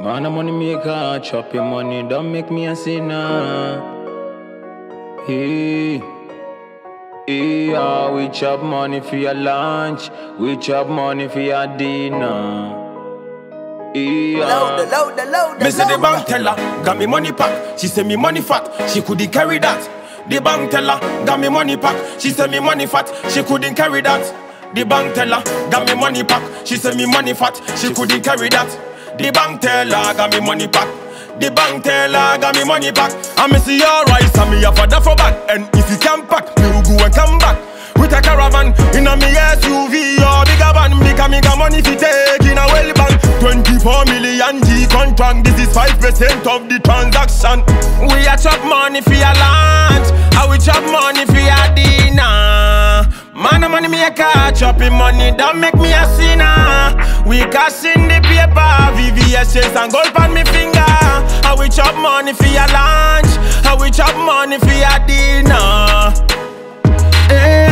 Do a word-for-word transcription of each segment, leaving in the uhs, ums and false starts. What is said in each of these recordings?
Man, a money maker, chop your money, don't make me a sinner. Hey, hey, ah, we chop money for your lunch, we chop money for your dinner. Hey, ah. Loader, loader, loader, Me say the bank teller got me money pack. She say me money fat, she couldn't carry that. The bank teller got me money pack. She say me money fat, she couldn't carry that. The bank teller got me money pack. She say me money fat, she couldn't carry that. The bank teller got me money pack. The bank teller got me money back. And me see your rice and me a father for back. And if you can pack, me will go and come back with a caravan in a me S U V or bigger van. Because me got money fi take in a well bank. Twenty-four million G contract. This is five percent of the transaction. We a chop money for your lunch, and we chop money for your dinner. Man a money me a car, chopping money don't make me a sinner. We cash in the paper, V V S chase and gold on me finger. How we chop money for your lunch, how we chop money for your dinner. Eh,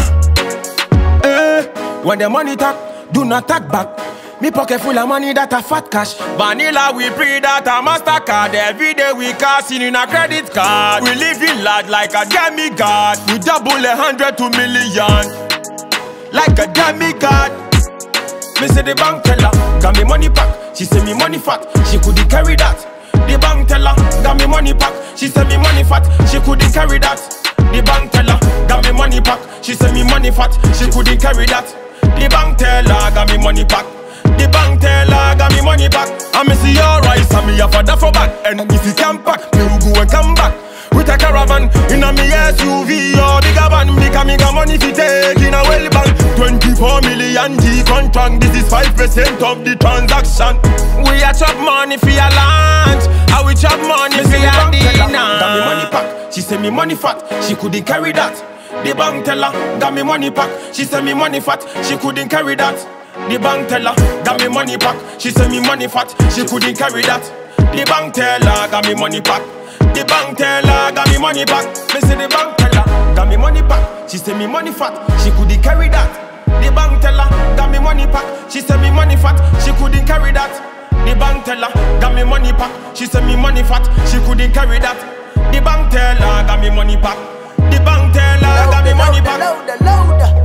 uh, eh. When the money talk, do not talk back. Me pocket full of money that a fat cash. Vanilla we pre that a MasterCard. Every day we cash in a credit card. We live in large like a demigod. We double a hundred to million like a demigod. Me say the bank teller got me money pack. She say me money fat, she couldn't carry that. The bank teller got me money pack. She say me money fat, she couldn't carry that. The bank teller got me money pack. She say me money fat, she couldn't carry that. The bank teller got me money pack. The bank teller got me money back. And me see your rice and me a father for back. And if you can pack, me will go and come back with a caravan in a me S U V or bigger van. Because me got money fi take in a well bank. Twenty-four million G contract. This is five percent of the transaction. We a chop money for your lunch, and we chop money for your dinner. Got me money pack. She say me money fat, she couldn't carry that. The bank teller got me money pack. She say me money fat, she couldn't carry that. The bank teller got me money pack. She say me money fat, she couldn't carry that. The bank teller got me money pack. The bank teller got me money back. Me say the bank teller got me money pack. She say me money fat, she couldn't carry that. The bank teller got me money pack. She say me money fat, she couldn't carry that. The bank teller got me money pack. She say me money fat, she couldn't carry that. The bank teller got me money pack. The bank teller got me money back. Loader, loader, loader.